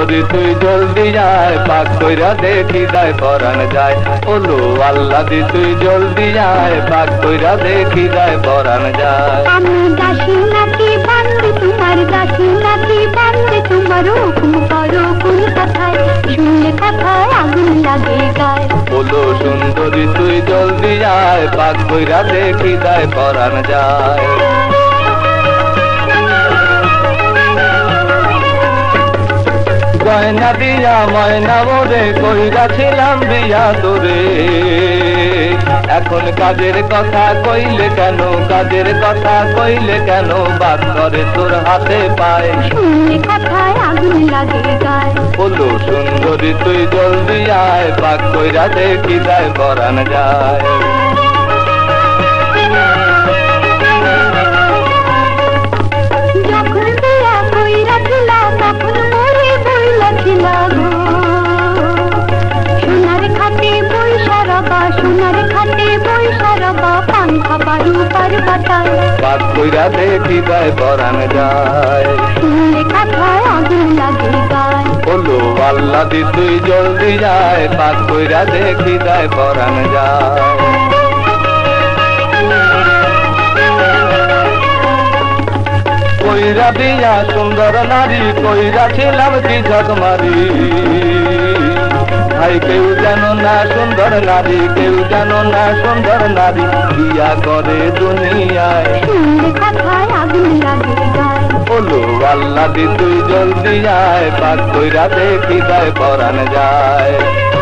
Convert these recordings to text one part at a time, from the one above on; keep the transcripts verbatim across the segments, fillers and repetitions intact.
সুন্দরী তুই জলদি আয়, পাক কইরা দেখি যায় পরাণ যায়। ওলো আল্লাহ দি তুই জলদি আয়, পাক কইরা দেখি যায় পরাণ যায়। আমি দাসী নাকি বান্দি তোমার, দাসী নাকি বান্দি তোমার, হুকুম করো কোন কথায়, শুনলে কথায় আগুন লাগে গায়। ওলো সুন্দরী তুই জলদি আয়, পাক কইরা দেখি যায় পরাণ যায়। গয়না দিয়া ময়না মোরে কইরাছিলাম বিয়া তোরে, এখন কাজের কথা কইলে কেন, কাজের কথা কইলে কেন, বাদ করে তোর হাতে পায়, শুনলে কথায় আগুন লাগে গায়। ওলো সুন্দরী তুই জলদি আয়, পাক কইরা দেখি যায় পরাণ যায়। যখন বিয়া কইরাছিলা তখন মোরে বইলাছিলা গো, সোনার খাটে বইসা রবা, সোনার খাটে বইসা রবা, পান খাবার উপার বাতায়, পাক কইরা দেখি যায় পরাণ যায়। শুনলে কথায় আগুন লাগে গায়। ওলো আল্লাহ দি তুই জলদি যায়, পাক কইরা দেখি যায় পরাণ যায়। কইরা বিয়া সুন্দর নারী, কইরা ছিলাম কি ঝকমারি, ভাই কেউ জানো না সুন্দর নারী, কেউ জানো না সুন্দর নারী, বিয়া করে দুনিয়ায়, শুনলে কথায় আগুন লাগে গায়। ওলো আল্লাহ দি তুই জলদি আয়, পাক কইরা দেখি যায় পরাণ যায়।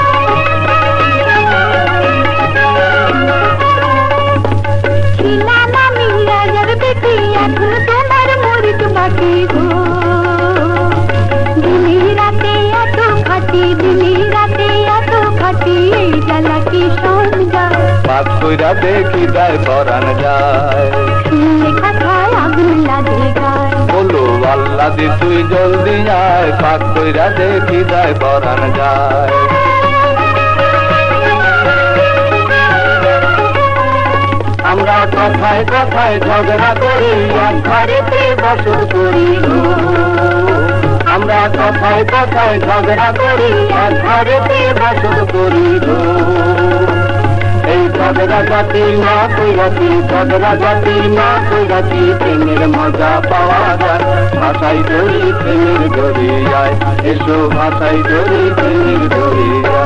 ছিলাম আমি রাজার বেটি, এখন তোমার মরিচ বাটি গো, দিনে রাতে এত খাটি, দিনে রাতে এত খাটি, এই জ্বালা কি সহ্য যায়, পাক কইরা দেখি যায় পরাণ যায়। শুনলে কথায় আগুন লাগে গায়। ওলো আল্লাহ দি তুই জলদি আয়, পাক কইরা দেখি যায় পরাণ যায়। আমরা কথায় কথায় ঝগড়া করি, এক ঘরেতে বসত করি গো, আমরা কথায় কথায় ঝগড়া করি, এক ঘরেতে বসত করি গো। এই ঝগড়া জাতি না কইরাছি, ঝগড়া জাতি না কইরাছি, প্রেমের মজা পাওয়া যায়, ভাষাই ধরি প্রেমের দরিয়ায়, এসো ভাষাই ধরি প্রেমের দরিয়ায়।